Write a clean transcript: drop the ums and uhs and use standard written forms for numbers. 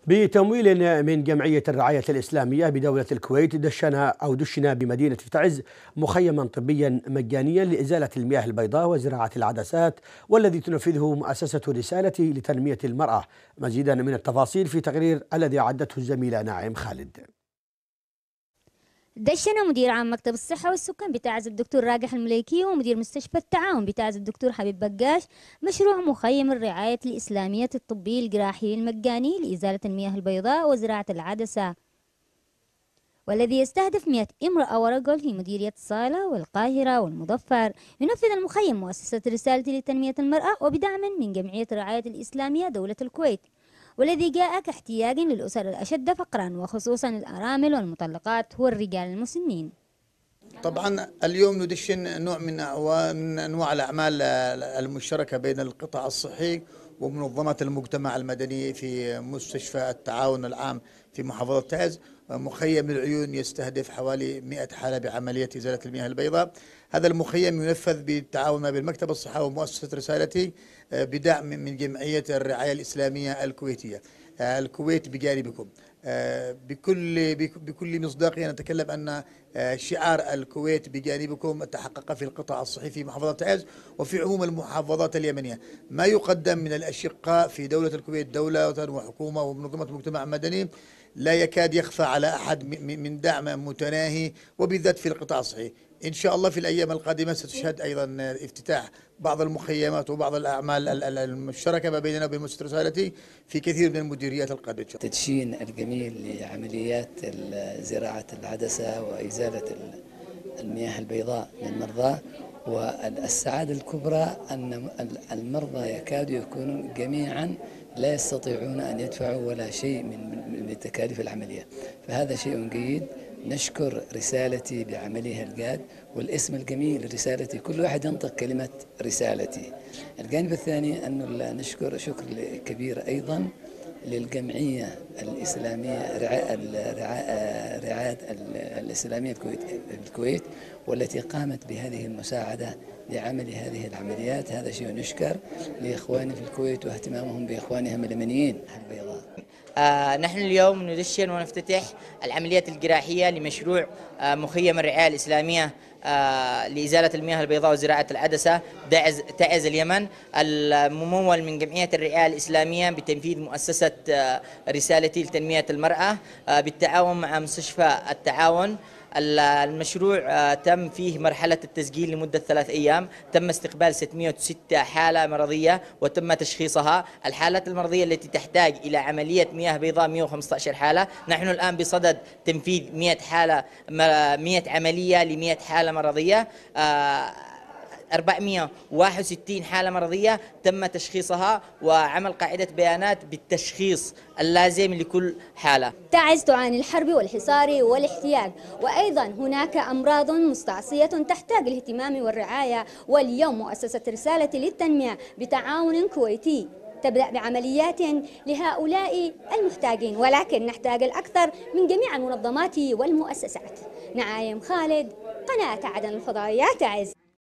بتمويل من جمعية الرعاية الإسلامية بدولة الكويت دشن بمدينة تعز مخيما طبيا مجانيا لإزالة المياه البيضاء وزراعة العدسات، والذي تنفذه مؤسسة رسالة لتنمية المرأة. مزيدا من التفاصيل في تقرير الذي أعدته الزميلة ناعم خالد. دشن مدير عام مكتب الصحة والسكان بتعز الدكتور راجح المليكي ومدير مستشفى التعاون بتعز الدكتور حبيب بقاش مشروع مخيم الرعاية الإسلامية الطبي الجراحي المجاني لإزالة المياه البيضاء وزراعة العدسة، والذي يستهدف 100 امرأة ورجل في مديرية الصالة والقاهرة والمظفر. ينفذ المخيم مؤسسة رسالة لتنمية المرأة وبدعم من جمعية الرعاية الإسلامية دولة الكويت، والذي جاء كاحتياج للأسر الأشد فقرا وخصوصا الأرامل والمطلقات والرجال المسنين. طبعا اليوم ندشن نوع من أنواع الأعمال المشتركة بين القطاع الصحي ومنظمات المجتمع المدني في مستشفى التعاون العام في محافظة تعز. مخيم للعيون يستهدف حوالي 100 حالة بعملية إزالة المياه البيضاء. هذا المخيم ينفذ بالتعاون ما بين مكتب الصحة ومؤسسة رسالتي بدعم من جمعية الرعاية الإسلامية الكويتية. الكويت بجانبكم. بكل مصداقية نتكلم أن شعار الكويت بجانبكم تحقق في القطاع الصحي في محافظة تعز وفي عموم المحافظات اليمنية. ما يقدم من الأشقاء في دولة الكويت دولة وحكومة ومنظمة مجتمع مدني لا يكاد يخفى على أحد من دعم متناهي، وبالذات في القطاع الصحي. إن شاء الله في الأيام القادمة ستشهد أيضا افتتاح بعض المخيمات وبعض الأعمال المشتركة ما بيننا وبين مؤسسة رسالتي في كثير من المديريات القادمة. التدشين الجميل لعمليات زراعة العدسة وإزالة المياه البيضاء للمرضى، والسعادة الكبرى أن المرضى يكادوا يكونون جميعا لا يستطيعون أن يدفعوا ولا شيء من تكاليف العملية، فهذا شيء جيد. نشكر رسالتي بعملها الجاد والاسم الجميل رسالتي، كل واحد ينطق كلمة رسالتي. الجانب الثاني أن نشكر شكر كبير أيضا للجمعية الإسلامية رعاية الإسلامية الكويت والتي قامت بهذه المساعدة لعمل هذه العمليات. هذا شيء نشكر لإخواني في الكويت واهتمامهم بإخوانهم اليمنيين البيضاء. نحن اليوم ندشن ونفتتح العمليات الجراحية لمشروع مخيم الرعاية الإسلامية لإزالة المياه البيضاء وزراعة العدسة تعز اليمن، الممول من جمعية الرعاية الإسلامية بتنفيذ مؤسسة رسالتي لتنمية المرأة بالتعاون مع مستشفى التعاون. المشروع تم فيه مرحلة التسجيل لمدة 3 أيام، تم استقبال 606 حالة مرضية وتم تشخيصها. الحالات المرضية التي تحتاج إلى عملية مياه بيضاء 115 حالة. نحن الآن بصدد تنفيذ 100 عملية ل100 حالة مرضية. 461 حالة مرضية تم تشخيصها وعمل قاعدة بيانات بالتشخيص اللازم لكل حالة. تعز تعاني الحرب والحصار والاحتياج، وأيضا هناك أمراض مستعصية تحتاج الاهتمام والرعاية، واليوم مؤسسة رسالة للتنمية بتعاون كويتي تبدأ بعمليات لهؤلاء المحتاجين، ولكن نحتاج الأكثر من جميع المنظمات والمؤسسات. نعايم خالد، قناة عدن الفضائية تعز.